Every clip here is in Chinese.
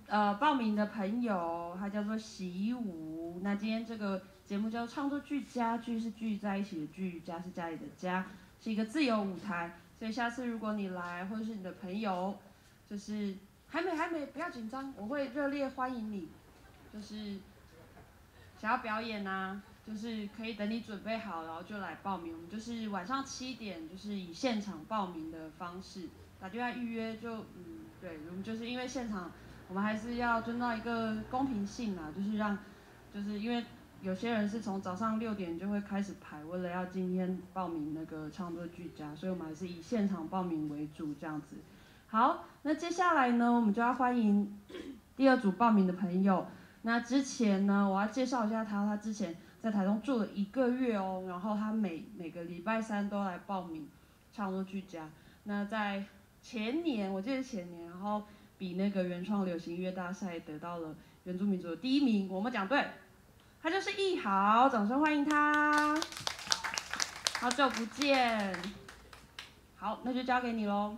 报名的朋友，他叫做习武。那今天这个节目叫做创作聚家，聚是聚在一起的聚，家是家里的家，是一个自由舞台。所以下次如果你来，或者是你的朋友，就是还没，不要紧张，我会热烈欢迎你。就是想要表演啊，就是可以等你准备好，然后就来报名。我们就是晚上7点，就是以现场报名的方式打电话预约就，对，我们就是因为现场。我们还是要遵照一个公平性啊，就是因为有些人是从早上6点就会开始排，为了要今天报名那个创作俱佳，所以我们还是以现场报名为主这样子。好，那接下来呢，我们就要欢迎第2组报名的朋友。那之前呢，我要介绍一下他之前在台中住了1个月哦，然后他每个礼拜3都来报名创作俱佳。那在前年，我记得前年，然后。比那个原创流行音乐大赛得到了原住民族的第1名，我们讲对，他就是奕豪，掌声欢迎他。好久不见，好，那就交给你喽。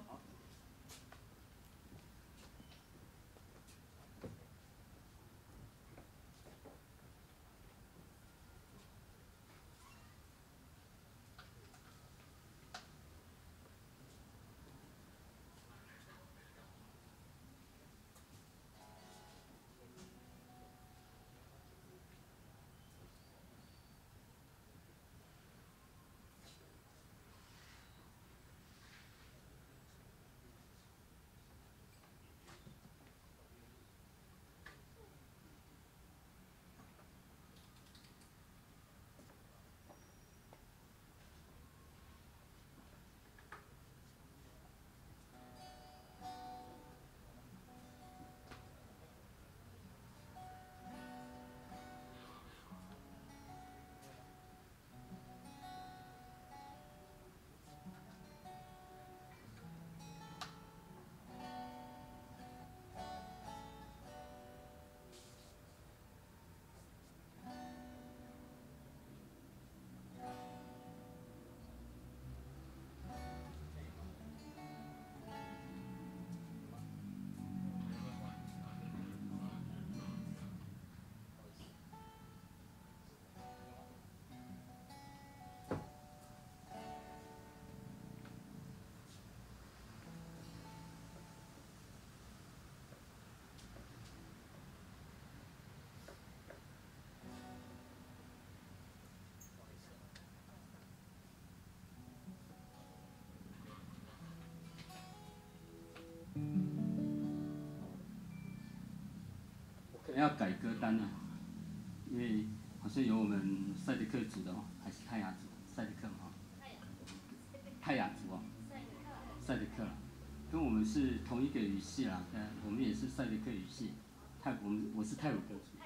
可能要改歌单了，因为好像有我们赛德克族的哦，还是泰雅族？赛德克哈，泰雅族哦，赛德克，跟我们是同一个语系啦，我们也是赛德克语系，我是泰鲁格族。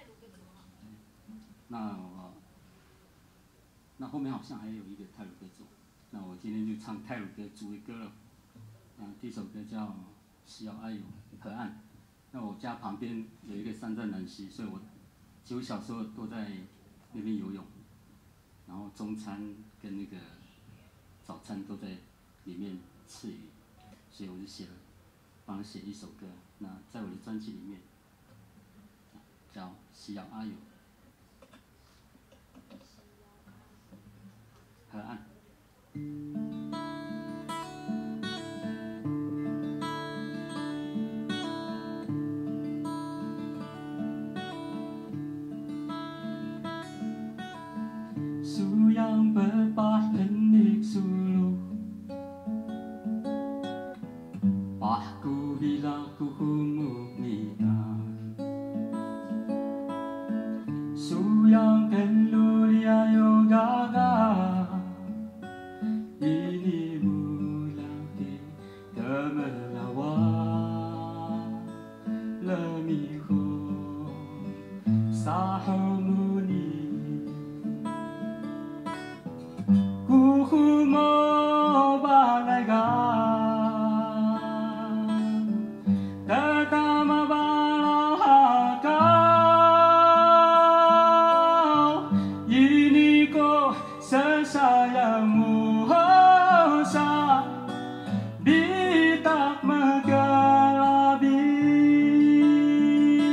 那后面好像还有一个泰鲁格族，那我今天就唱泰鲁格族的歌了。第一首歌叫《西澳阿友河岸》。那我家旁边有一个三站南溪，所以其实我小时候都在那边游泳，然后中餐跟那个早餐都在里面吃鱼，所以我就帮他写一首歌。那在我的专辑里面叫《西澳阿友河岸》。yang berpahlenik sulu Pahku hilaku humuk nita Suyang kelulia yogaga Ini mulai kemelawang Lemiho sahumuni Kuhumo balaga Tatama balahaka Ini ko sesayangmu sa Bitak megalabi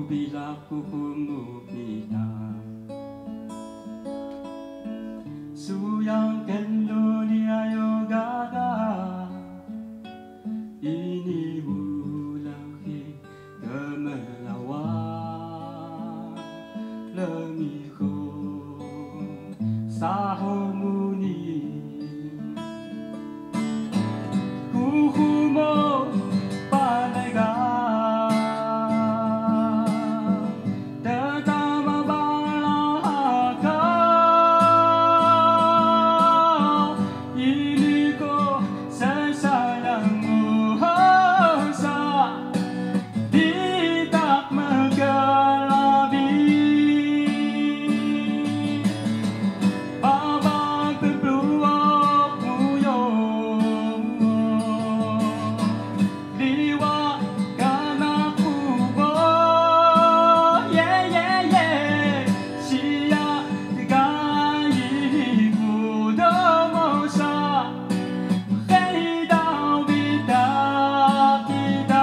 bila kukumupita Suyangkan dunia yogaga Ini mulai kemelawan Lemiko sahomuni Kuhumo panaga Tetama balaka Ini ko sesayangmu sa Tidak menggelabi Babak berpeluang muyong Liwa kana kubo Yeah, yeah, yeah Siya gayi kudo sa Kay daw bita kita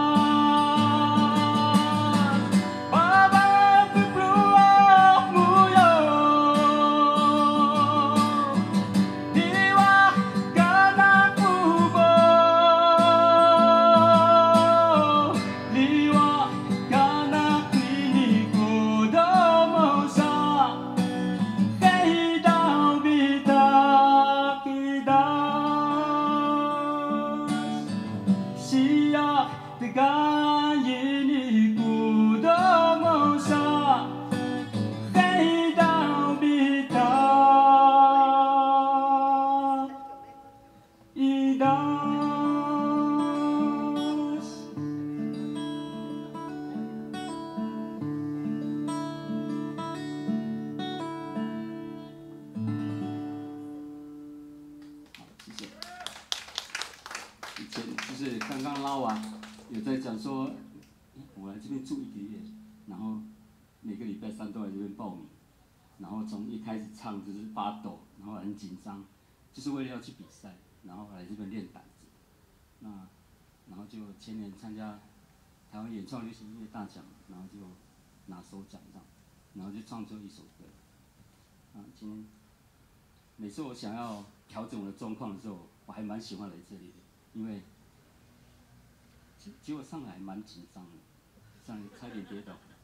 Babak berpeluang muyong Liwa kana kubo Liwa kana kini kudo sa Kay daw bita kita Siya gayi kudo sa Kay daw bita idas 好，谢谢。以前就是刚刚拉完，有在讲说，我来这边住1个月，然后每个礼拜3都来这边报名，然后从一开始唱就是发抖，然后很紧张，就是为了要去比赛，然后来这边练胆子。然后就前年参加台湾原创流行音乐大奖，然后就拿首奖这样，然后就唱最后一首歌。今天每次我想要调整我的状况的时候，我还蛮喜欢来这里的，因为结果上来还蛮紧张的，上来差点跌倒。